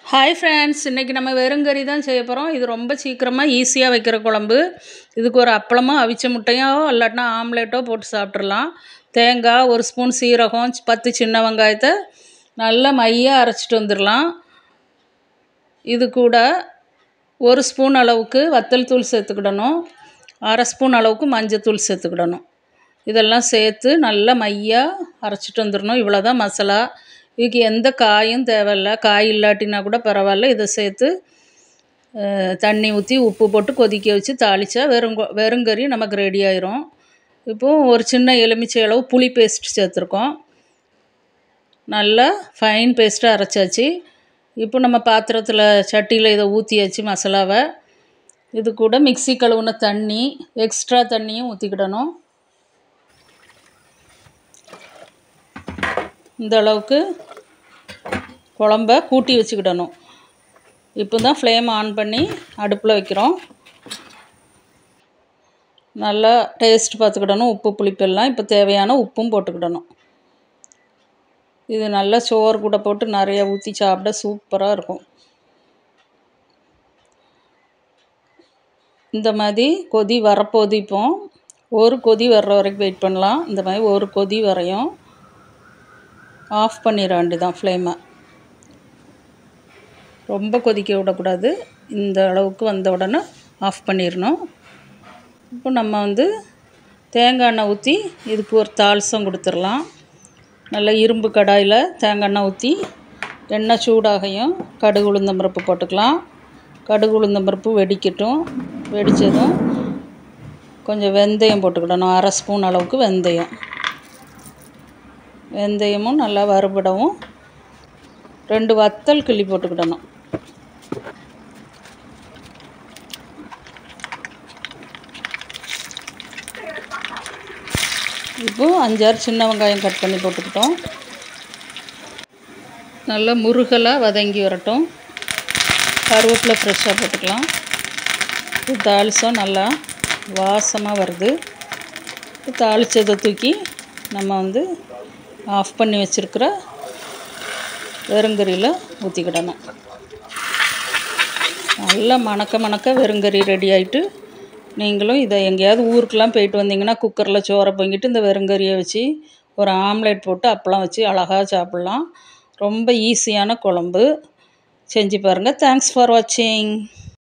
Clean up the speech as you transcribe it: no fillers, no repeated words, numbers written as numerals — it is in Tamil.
ஹாய் ஃப்ரெண்ட்ஸ், இன்றைக்கி நம்ம வெறுங்கறி தான் செய்ய போகிறோம். இது ரொம்ப சீக்கிரமாக ஈஸியாக வைக்கிற குழம்பு. இதுக்கு ஒரு அப்பளமோ அவிச்ச முட்டையோ இல்லாட்டினா ஆம்லேட்டோ போட்டு சாப்பிட்றலாம். தேங்காய், ஒரு ஸ்பூன் சீரகம், 10 சின்ன வெங்காயத்தை நல்லா மையாக அரைச்சிட்டு வந்துடலாம். இது கூட ஒரு ஸ்பூன் அளவுக்கு வத்தல் தூள் சேர்த்துக்கிடணும். அரை ஸ்பூன் அளவுக்கு மஞ்சத்தூள் சேர்த்துக்கிடணும். இதெல்லாம் சேர்த்து நல்லா மையாக அரைச்சிட்டு வந்துடணும். இவ்வளோ தான் மசாலா. இதுக்கு எந்த காயும் தேவையில்லை. காய் இல்லாட்டினா கூட பரவாயில்ல. இதை சேர்த்து தண்ணி ஊற்றி உப்பு போட்டு கொதிக்க வச்சு தாளித்தா வெறுங்கறி நமக்கு ரெடி ஆயிரும். இப்போது ஒரு சின்ன எலுமிச்சை அளவு புளி பேஸ்ட் சேர்த்துருக்கோம். நல்லா ஃபைன் பேஸ்ட்டாக அரைச்சாச்சு. இப்போ நம்ம பாத்திரத்தில் சட்டியில் இதை ஊற்றியாச்சு மசாலாவை. இது கூட மிக்ஸி கழுவுன தண்ணி, எக்ஸ்ட்ரா தண்ணியும் ஊற்றிக்கிடணும். இந்த அளவுக்கு குழம்ப கூட்டி வச்சுக்கிடணும். இப்போ தான் ஃப்ளேம் ஆன் பண்ணி அடுப்பில் வைக்கிறோம். நல்லா டேஸ்ட் பார்த்துக்கிடணும். உப்பு புளிப்பெல்லாம் இப்போ தேவையான உப்பும் போட்டுக்கிடணும். இது நல்லா சோறு கூட போட்டு நிறைய ஊற்றி சாப்பிட சூப்பராக இருக்கும். இந்த மாதிரி கொதி வரப்போது. இப்போ ஒரு கொதி வர்ற வரைக்கும் வெயிட் பண்ணலாம். இந்த மாதிரி ஒரு கொதி வரையும் ஆஃப் பண்ணிட வேண்டியதான் ஃப்ளேமை. ரொம்ப கொதிக்க விடக்கூடாது. இந்த அளவுக்கு வந்த உடனே ஆஃப் பண்ணிடணும். இப்போ நம்ம தேங்காய் எண்ணெய் ஊற்றி இதுக்கு ஒரு தாளிசம் கொடுத்துடலாம். நல்ல இரும்பு கடாயில் தேங்காய் எண்ணெய் ஊற்றி எண்ணெய் சூடாகையும் கடுகு உளுந்தம்பருப்பு போட்டுக்கலாம். கடுகு உளுந்தம்பருப்பு வெடிக்கட்டும். வெடித்ததும் கொஞ்சம் வெந்தயம் போட்டுக்கிடணும். அரை ஸ்பூன் அளவுக்கு வெந்தயமும் நல்லா வறுபடவும் 2 வத்தல் கிள்ளி போட்டுக்கிடணும். இப்போது 5-6 சின்ன வெங்காயம் கட் பண்ணி போட்டுக்கிட்டோம். நல்லா முருகலாக வதங்கி வரட்டும். கருவேப்பிலை ஃப்ரெஷ்ஷாக போட்டுக்கலாம். தாளிசம் நல்லா வாசமாக வருது. தாளிச்சதை தூக்கி நம்ம ஆஃப் பண்ணி வச்சுருக்கிற வெறுங்கறியில் ஊற்றிக்கிடணும். நல்லா மணக்க வெறுங்கறி ரெடி ஆகிட்டு, நீங்களும் இதை எங்கேயாவது ஊருக்கெலாம் போயிட்டு வந்தீங்கன்னா குக்கரில் சோறை பொங்கிட்டு இந்த வெறுங்கறியை வச்சு ஒரு ஆம்லேட் போட்டு அப்பளம் வச்சு அழகாக சாப்பிட்லாம். ரொம்ப ஈஸியான குழம்பு. செஞ்சு பாருங்கள். தேங்க்ஸ் ஃபார் வாட்சிங்.